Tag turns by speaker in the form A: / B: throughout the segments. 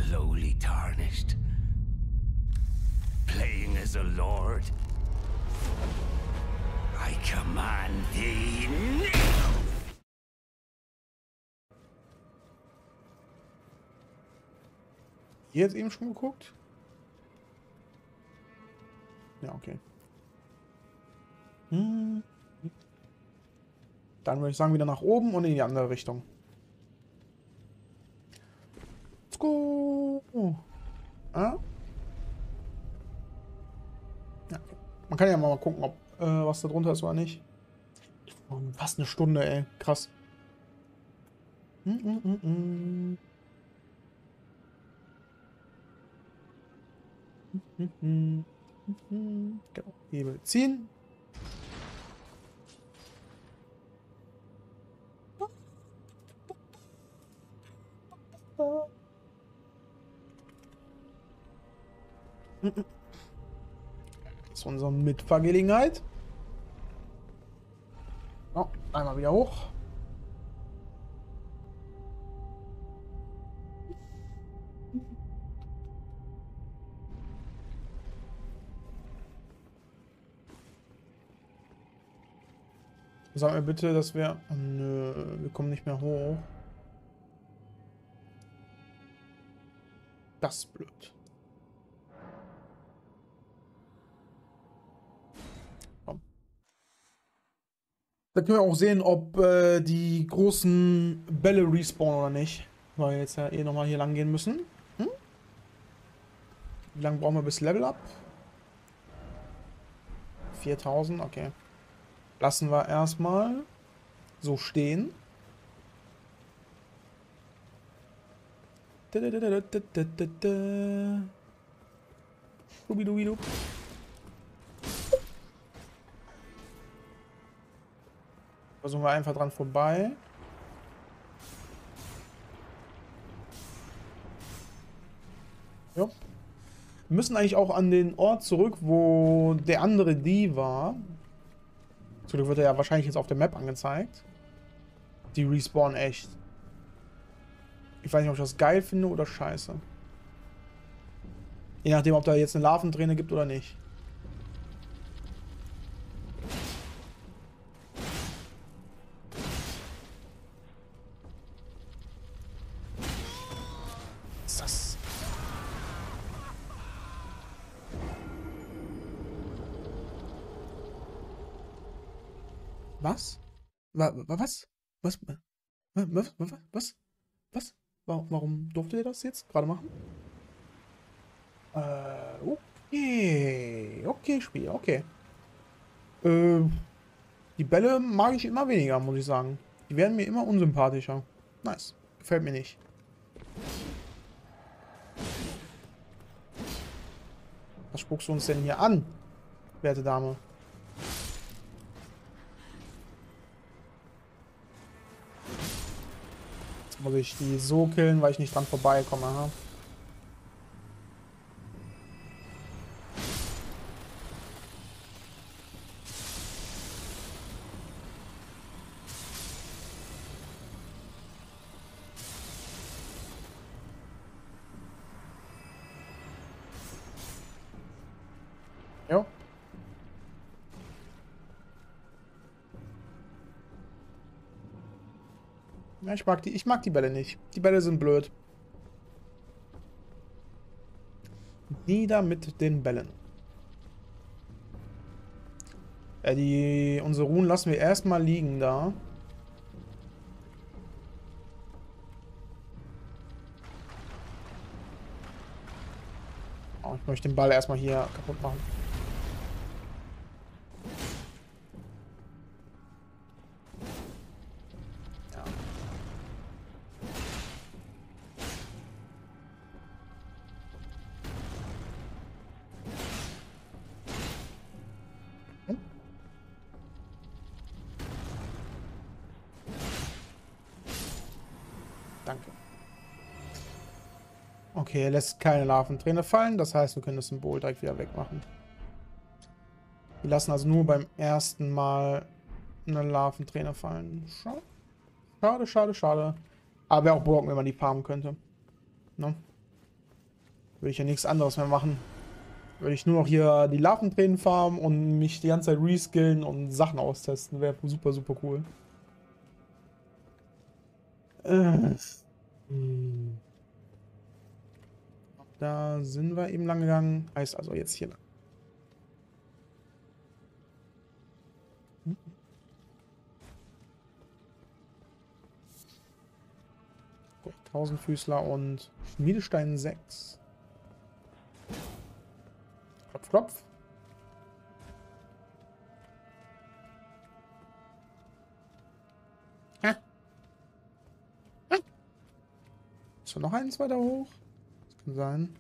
A: slowly tarnished. Playing as a lord. I command thee now!
B: Hier jetzt eben schon geguckt? Ja, okay. Dann würde ich sagen, wieder nach oben und in die andere Richtung. Let's go! Ah? Ja, okay. Man kann ja mal gucken, ob was da drunter ist oder nicht. Fast eine Stunde, ey. Krass. Genau. Hebel ziehen. Das ist unsere Mitfahrgelegenheit. Oh, einmal wieder hoch. Sag mir bitte, dass wir... Oh, nö, wir kommen nicht mehr hoch. Das ist blöd. Komm. Da können wir auch sehen, ob die großen Bälle respawnen oder nicht. Weil wir jetzt ja eh nochmal hier lang gehen müssen. Wie lange brauchen wir bis Level Up? 4000, okay. Lassen wir erstmal so stehen. Versuchen wir einfach dran vorbei. Jo. Wir müssen eigentlich auch an den Ort zurück, wo der andere die war. Zum Glück wird er ja wahrscheinlich jetzt auf der Map angezeigt. Die respawnen echt. Ich weiß nicht, ob ich das geil finde oder scheiße. Je nachdem, ob da jetzt eine Larventräne gibt oder nicht. Was ist das? Was? Was? Was? Was? Was? Warum durfte ihr das jetzt gerade machen? Okay. Okay, Spiel, okay. Die Bälle mag ich immer weniger, muss ich sagen. Die werden mir immer unsympathischer. Nice. Gefällt mir nicht. Was spuckst du uns denn hier an, werte Dame? Jetzt muss ich die so killen, weil ich nicht dran vorbeikomme. Aha. Jo. Ja, ich mag die Bälle nicht. Die Bälle sind blöd. Nieder mit den Bällen. Unsere Runen lassen wir erstmal liegen da. Oh, ich möchte den Ball erstmal hier kaputt machen. Ja. Danke. Okay, er lässt keine Larventräne fallen. Das heißt, wir können das Symbol direkt wieder wegmachen. Wir lassen also nur beim ersten Mal eine Larventräne fallen. Schade, schade, schade. Aber wäre auch broken, wenn man die farmen könnte. Ne? Würde ich ja nichts anderes mehr machen. Würde ich nur noch hier die Larventränen farmen und mich die ganze Zeit reskillen und Sachen austesten. Wäre super, super cool. Hm. Da sind wir eben lang gegangen. Heißt also jetzt hier lang. Hm? Gut, Tausendfüßler und Schmiedestein 6. Klopf, klopf. Ah. Ah. Ist da noch eins weiter hoch? Das kann sein.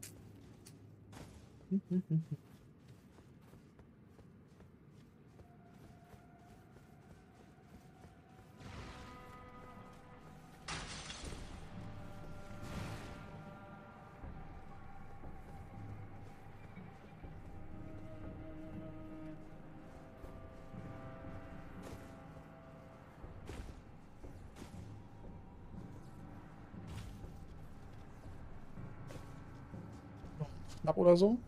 B: Knapp oder so.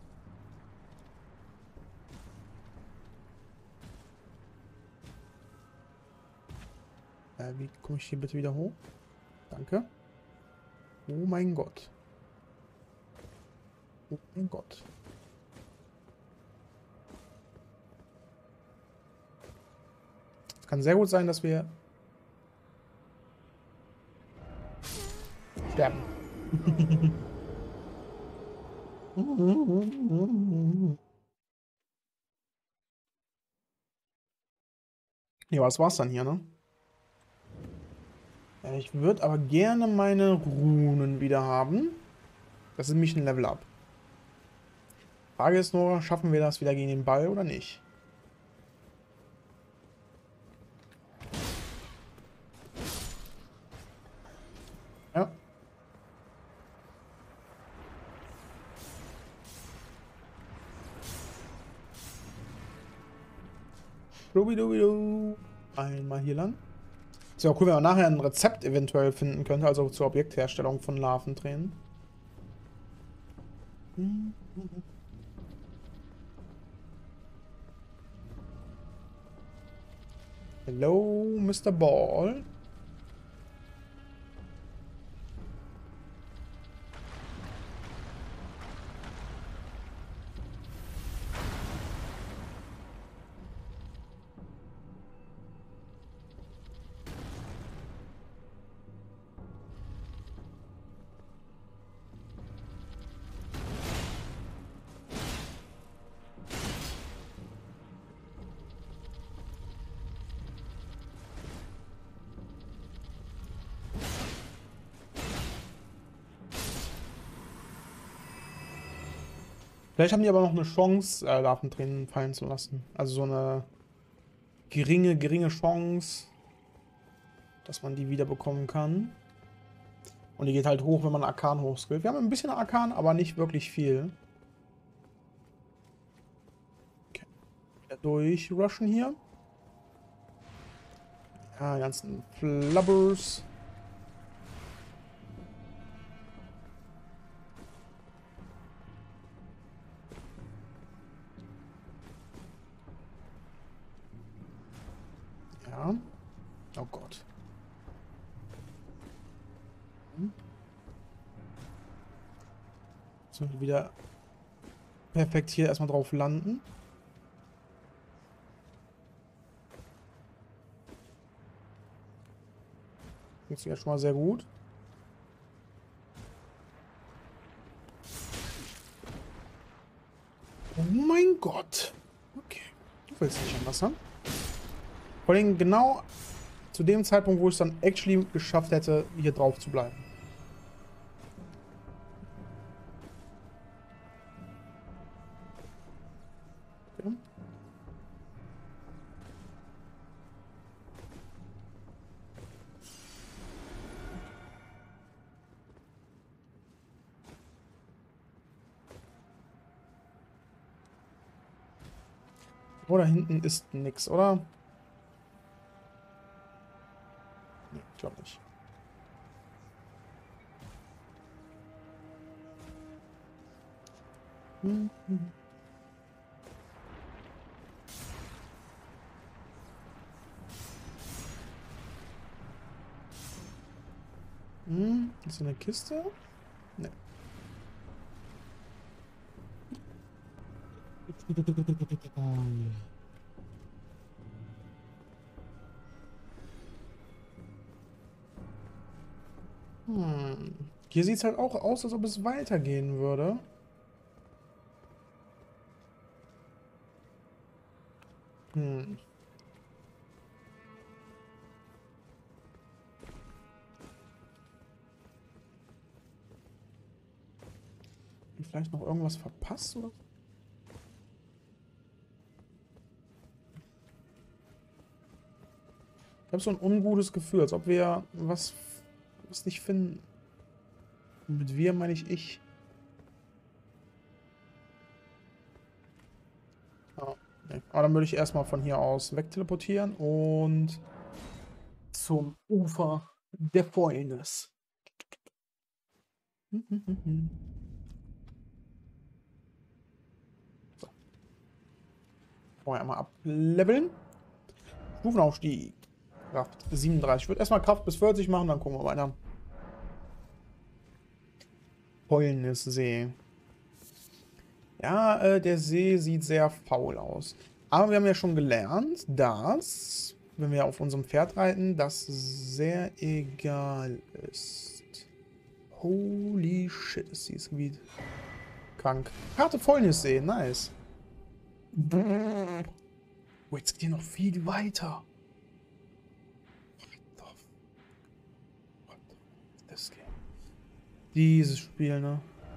B: Wie komme ich hier bitte wieder hoch? Danke. Oh mein Gott. Oh mein Gott. Es kann sehr gut sein, dass wir sterben. Ja, was war's dann hier, ne? Ich würde aber gerne meine Runen wieder haben. Das ist nämlich ein Level-Up. Frage ist nur, schaffen wir das wieder gegen den Ball oder nicht? Ja. Dubidubidu. Einmal hier lang. Ist ja auch cool, wenn man nachher ein Rezept eventuell finden könnte, also zur Objektherstellung von Larventränen. Hello, Mr. Ball. Vielleicht haben die aber noch eine Chance, Larventränen fallen zu lassen. Also so eine geringe Chance, dass man die wieder bekommen kann. Und die geht halt hoch, wenn man Arkan hochskillt. Wir haben ein bisschen Arkan, aber nicht wirklich viel. Okay. Wieder durchrushen hier. Ja, die ganzen Flubbers. Ja. Oh Gott. So, wieder perfekt hier erstmal drauf landen. Funktioniert schon mal sehr gut. Oh mein Gott. Okay. Du willst nicht anders haben. Vor allem genau zu dem Zeitpunkt, wo ich es dann actually geschafft hätte, hier drauf zu bleiben. Okay. Oh, da hinten ist nix, oder? Nee, ich glaube nicht. Hm, hm. Hm, ist so eine Kiste? Ne. Hm. Hier sieht es halt auch aus, als ob es weitergehen würde. Hm. Vielleicht noch irgendwas verpasst oder? Ich habe so ein ungutes Gefühl, als ob wir was nicht finden. Und mit wir meine ich ich. Ah, nee. Aber dann würde ich erstmal von hier aus wegteleportieren und zum Ufer der Fäulnis. So, vorher einmal ableveln. Stufenaufstieg. Kraft 37. Ich würde erstmal Kraft bis 40 machen, dann gucken wir weiter. Fäulnissee. Ja, der See sieht sehr faul aus. Aber wir haben ja schon gelernt, dass, wenn wir auf unserem Pferd reiten, das sehr egal ist. Holy shit, ist dieses Gebiet krank. Karte Fäulnissee, nice. Oh, jetzt geht hier noch viel weiter. What the fuck is this game? Dieses Spiel, ne?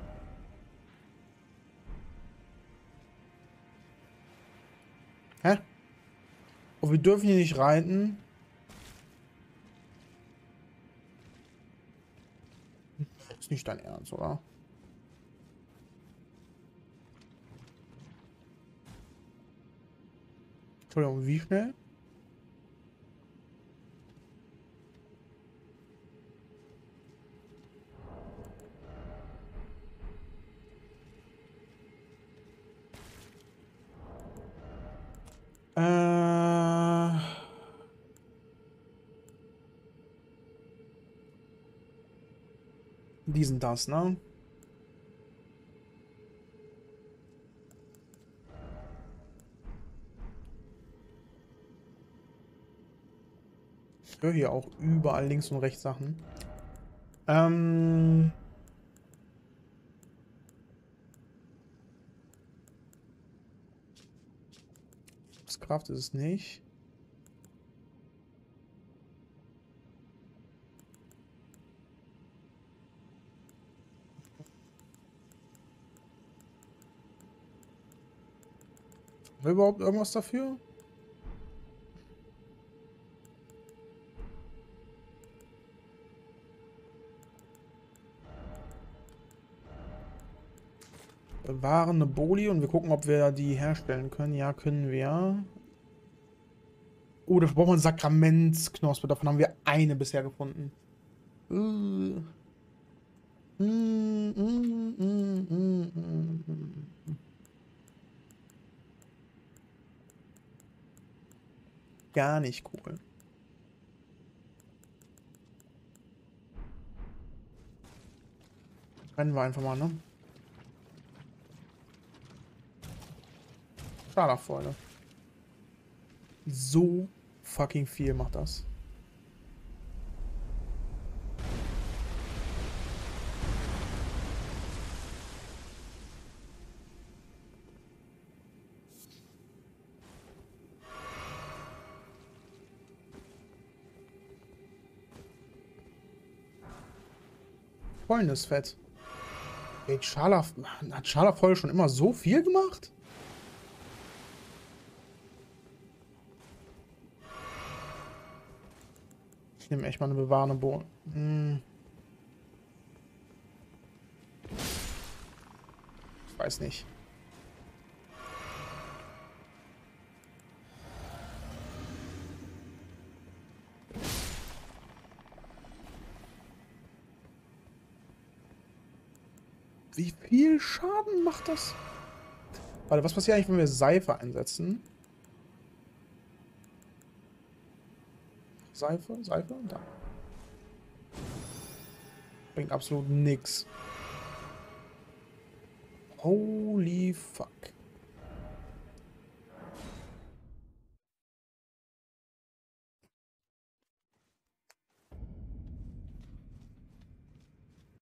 B: Hä? Oh, wir dürfen hier nicht reiten. Ist nicht dein Ernst, oder? Entschuldigung, wie schnell? Diesen das, ne? Ich höre hier auch überall links und rechts Sachen. Kraft ist es nicht. Haben wir überhaupt irgendwas dafür? Bewahrende Boli und wir gucken, ob wir die herstellen können. Ja, können wir. Oh, dafür brauchen wir eine Sakramentsknospe. Davon haben wir eine bisher gefunden. Gar nicht cool. Rennen wir einfach mal, ne? Scharlachfäule. So fucking viel macht das. Fäulnisfett. Ey, hat Scharlachfäule schon immer so viel gemacht? Ich nehme echt mal eine bewahrende Bohne. Ich weiß nicht. Wie viel Schaden macht das? Warte, was passiert eigentlich, wenn wir Seife einsetzen? Seife? Da. Bringt absolut nix. Holy fuck.